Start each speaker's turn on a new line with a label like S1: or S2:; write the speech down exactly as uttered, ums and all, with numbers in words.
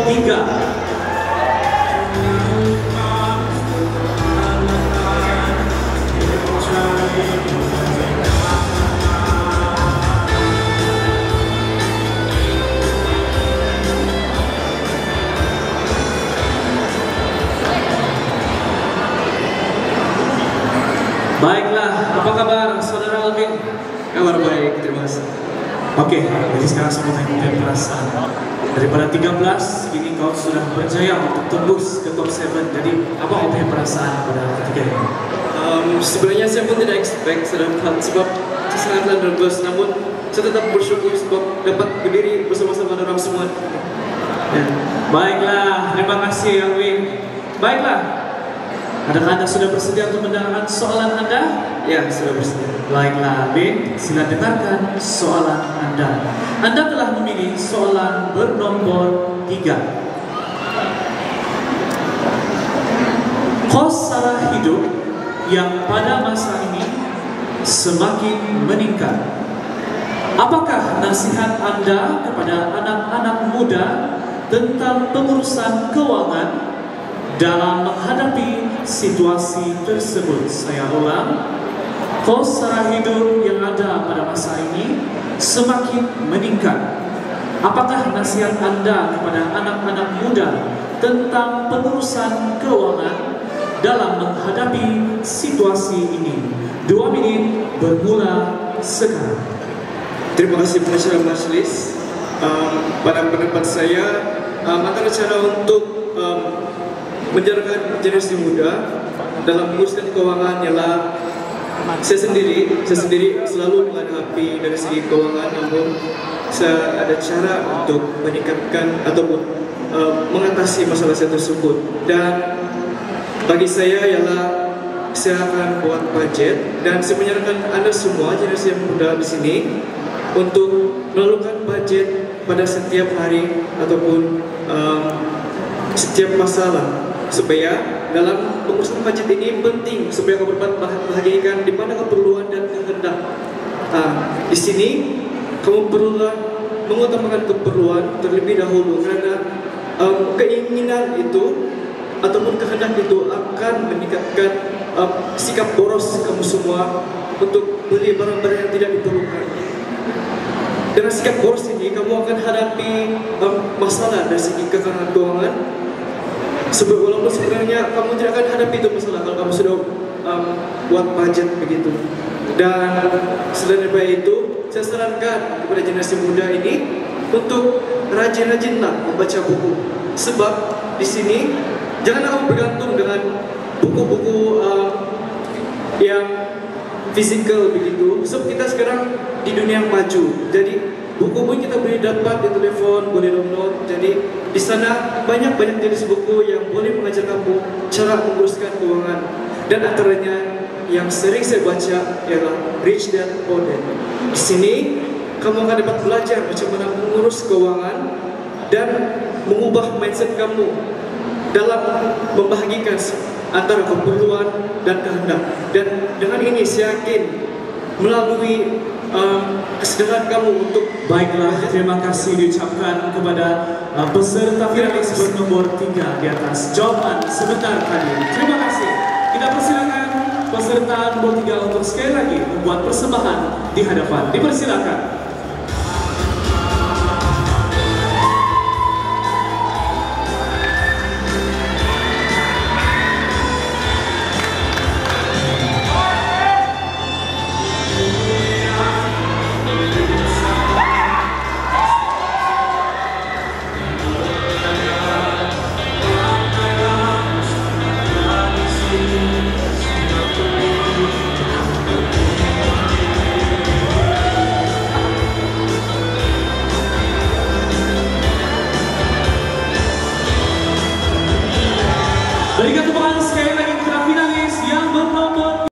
S1: tiga. Baiklah, apa kabar saudara Alvin?
S2: Kabar baik, terima kasih.
S1: Oke, jadi sekarang saya mau tanya perasaan. Daripada tiga belas, kini kau sudah berjaya untuk tembus ke top tujuh. Jadi, apa kau punya perasaan pada ketika ini?
S2: Um, sebenarnya saya pun tidak expect sedangkan sebab saya sangatlah nervous, namun saya tetap bersyukur sebab dapat berdiri bersama-sama dengan semua.
S1: Ya. Baiklah, terima kasih Alvin. Baiklah, adakah Anda sudah bersedia untuk mendengarkan soalan Anda?
S2: Ya, sudah bersedia.
S1: Baiklah, Alvin, sila dengarkan soalan Anda. Anda telah memilih soalan bernomor tiga. Kos sara hidup yang pada masa ini semakin meningkat. Apakah nasihat Anda kepada anak-anak muda tentang pengurusan keuangan dalam menghadapi situasi tersebut? Saya ulang, kos sara hidup yang ada pada masa ini semakin meningkat. Apakah nasihat Anda kepada anak-anak muda tentang pengurusan keuangan dalam menghadapi situasi ini? Dua menit bermula sekarang.
S2: Terima kasih pengacara majelis. Um, pada pendapat saya, um, antara cara untuk um, menjaga generasi muda dalam menguruskan keuangan ialah saya sendiri, saya sendiri selalu menghadapi dari segi keuangan, namun saya ada cara untuk meningkatkan ataupun um, mengatasi masalah saya tersebut. Dan bagi saya ialah saya akan buat budget dan saya menyarankan Anda semua generasi yang muda di sini untuk melakukan budget pada setiap hari ataupun um, setiap masalah, supaya dalam pengurusan budget ini penting supaya kau berbahagiakan di mana keperluan dan kehendak. Uh, di sini kamu perlulah mengutamakan keperluan terlebih dahulu, karena um, keinginan itu ataupun kehendak itu akan meningkatkan um, sikap boros kamu semua untuk beli barang-barang yang tidak diperlukan. Dengan sikap boros ini kamu akan hadapi um, masalah dari segi kekurangan keuangan. Sebab walaupun sebenarnya kamu tidak akan hadapi itu masalah kalau kamu sudah um, buat budget begitu. Dan selain daripada itu, saya sarankan kepada generasi muda ini untuk rajin-rajinlah membaca buku. Sebab di sini janganlah kamu bergantung dengan buku-buku um, yang fisikal begitu. Sebab kita sekarang di dunia yang maju, jadi buku pun kita boleh dapat di telepon, boleh download. Jadi di sana banyak-banyak jenis buku yang boleh mengajar kamu cara menguruskan keuangan. Dan antaranya yang sering saya baca ialah Rich Dad Poor Dad. Di sini kamu akan dapat belajar macam mana mengurus keuangan dan mengubah mindset kamu dalam membahagikan antara keperluan dan kehendak. Dan dengan ini saya yakin melalui um, kesadaran kamu untuk
S1: Baiklah, terima kasih diucapkan kepada uh, peserta finalis bernomor tiga di atas jawaban sebentar tadi. Terima kasih. Kita persilakan peserta nomor tiga untuk sekali lagi membuat persembahan di hadapan. Dipersilakan.